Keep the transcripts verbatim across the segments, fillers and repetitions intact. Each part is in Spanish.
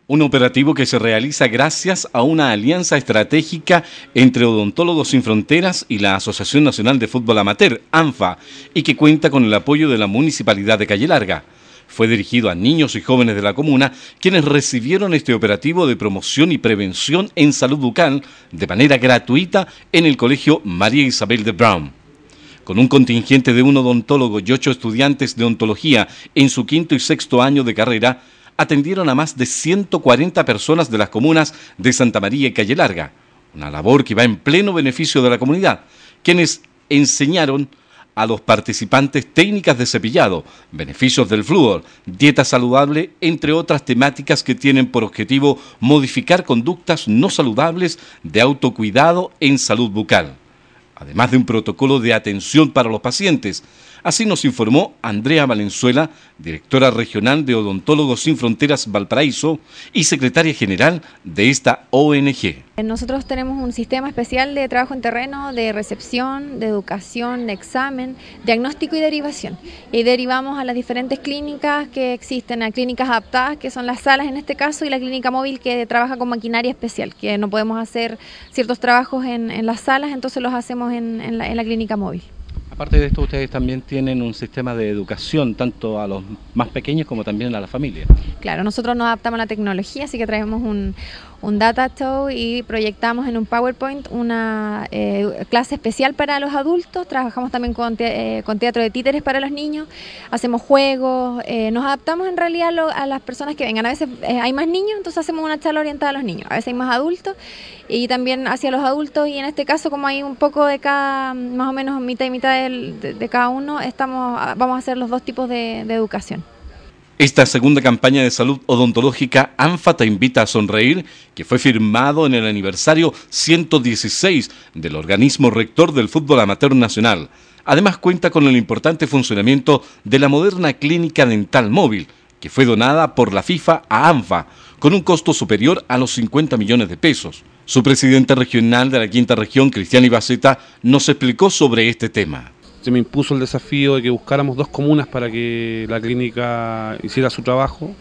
Un operativo que se realiza gracias a una alianza estratégica entre Odontólogos Sin Fronteras y la Asociación Nacional de Fútbol Amateur, ANFA, y que cuenta con el apoyo de la Municipalidad de Calle Larga. Fue dirigido a niños y jóvenes de la comuna, quienes recibieron este operativo de promoción y prevención en salud bucal de manera gratuita en el Colegio María Isabel de Brown. Con un contingente de un odontólogo y ocho estudiantes de odontología en su quinto y sexto año de carrera, atendieron a más de ciento cuarenta personas de las comunas de Santa María y Calle Larga, una labor que va en pleno beneficio de la comunidad, quienes enseñaron a los participantes técnicas de cepillado, beneficios del flúor, dieta saludable, entre otras temáticas que tienen por objetivo modificar conductas no saludables de autocuidado en salud bucal, además de un protocolo de atención para los pacientes. Así nos informó Andrea Valenzuela, directora regional de Odontólogos Sin Fronteras Valparaíso y secretaria general de esta O N G. Nosotros tenemos un sistema especial de trabajo en terreno, de recepción, de educación, de examen, diagnóstico y derivación. Y derivamos a las diferentes clínicas que existen, a clínicas adaptadas, que son las salas en este caso, y la clínica móvil que trabaja con maquinaria especial, que no podemos hacer ciertos trabajos en, en las salas, entonces los hacemos en, en, la, en la clínica móvil. Aparte de esto, ustedes también tienen un sistema de educación, tanto a los más pequeños como también a la familia. Claro, nosotros nos adaptamos a la tecnología, así que traemos un, un data show y proyectamos en un PowerPoint una eh, clase especial para los adultos. Trabajamos también con, te, eh, con teatro de títeres para los niños, hacemos juegos, eh, nos adaptamos en realidad a, lo, a las personas que vengan. A veces eh, hay más niños, entonces hacemos una charla orientada a los niños, a veces hay más adultos y también hacia los adultos, y en este caso, como hay un poco de cada, más o menos mitad y mitad de, de, de cada uno, estamos, vamos a hacer los dos tipos de, de educación. Esta segunda campaña de salud odontológica ANFA Te Invita a Sonreír, que fue firmado en el aniversario ciento dieciséis del organismo rector del fútbol amateur nacional. Además cuenta con el importante funcionamiento de la moderna clínica dental móvil, que fue donada por la FIFA a ANFA, con un costo superior a los cincuenta millones de pesos. Su presidente regional de la quinta región, Cristian Ibaceta, nos explicó sobre este tema. Se me impuso el desafío de que buscáramos dos comunas para que la clínica hiciera su trabajo.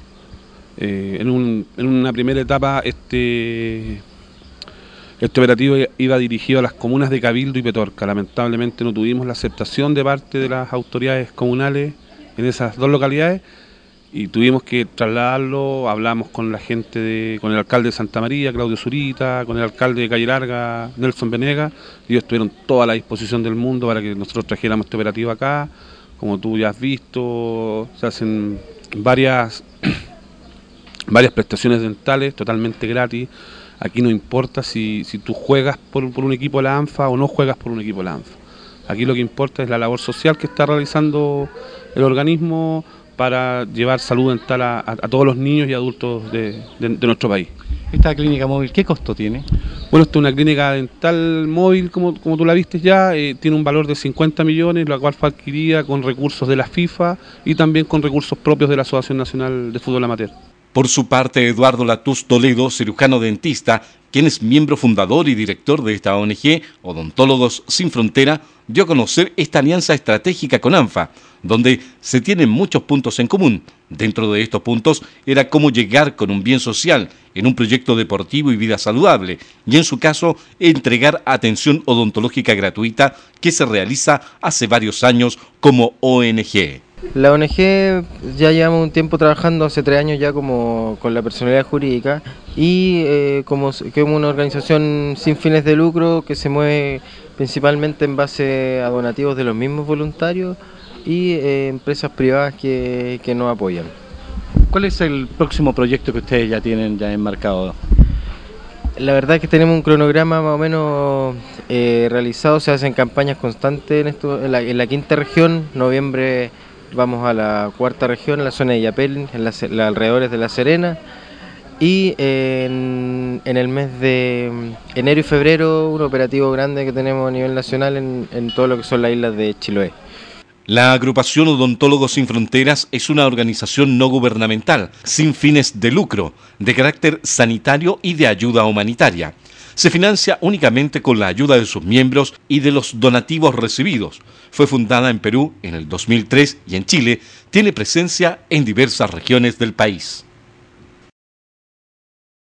Eh, en, un, en una primera etapa este, este operativo iba dirigido a las comunas de Cabildo y Petorca. Lamentablemente no tuvimos la aceptación de parte de las autoridades comunales en esas dos localidades y tuvimos que trasladarlo. Hablamos con la gente, de, con el alcalde de Santa María, Claudio Zurita, con el alcalde de Calle Larga, Nelson Venegas, y ellos tuvieron toda la disposición del mundo para que nosotros trajéramos este operativo acá. Como tú ya has visto, se hacen varias, varias prestaciones dentales totalmente gratis. Aquí no importa si, si tú juegas por, por un equipo de la ANFA o no juegas por un equipo de la ANFA. Aquí lo que importa es la labor social que está realizando el organismo para llevar salud dental a, a, a todos los niños y adultos de, de, de nuestro país. ¿Esta clínica móvil qué costo tiene? Bueno, esta es una clínica dental móvil, como, como tú la viste ya, eh, tiene un valor de cincuenta millones, la cual fue adquirida con recursos de la FIFA y también con recursos propios de la Asociación Nacional de Fútbol Amateur. Por su parte, Eduardo Latús Toledo, cirujano dentista, quien es miembro fundador y director de esta O N G, Odontólogos Sin Frontera, dio a conocer esta alianza estratégica con ANFA, donde se tienen muchos puntos en común. Dentro de estos puntos era cómo llegar con un bien social en un proyecto deportivo y vida saludable, y en su caso, entregar atención odontológica gratuita que se realiza hace varios años como O N G. La O N G ya llevamos un tiempo trabajando, hace tres años ya como con la personalidad jurídica y eh, como, como una organización sin fines de lucro que se mueve principalmente en base a donativos de los mismos voluntarios y eh, empresas privadas que, que nos apoyan. ¿Cuál es el próximo proyecto que ustedes ya tienen ya enmarcado? La verdad es que tenemos un cronograma más o menos eh, realizado, se hacen campañas constantes en, esto, en, la, en la quinta región, noviembre vamos a la cuarta región, en la zona de Yapel, en las alrededores de La Serena, y en, en el mes de enero y febrero un operativo grande que tenemos a nivel nacional en, en todo lo que son las islas de Chiloé. La agrupación Odontólogos Sin Fronteras es una organización no gubernamental, sin fines de lucro, de carácter sanitario y de ayuda humanitaria. Se financia únicamente con la ayuda de sus miembros y de los donativos recibidos. Fue fundada en Perú en el dos mil tres y en Chile tiene presencia en diversas regiones del país.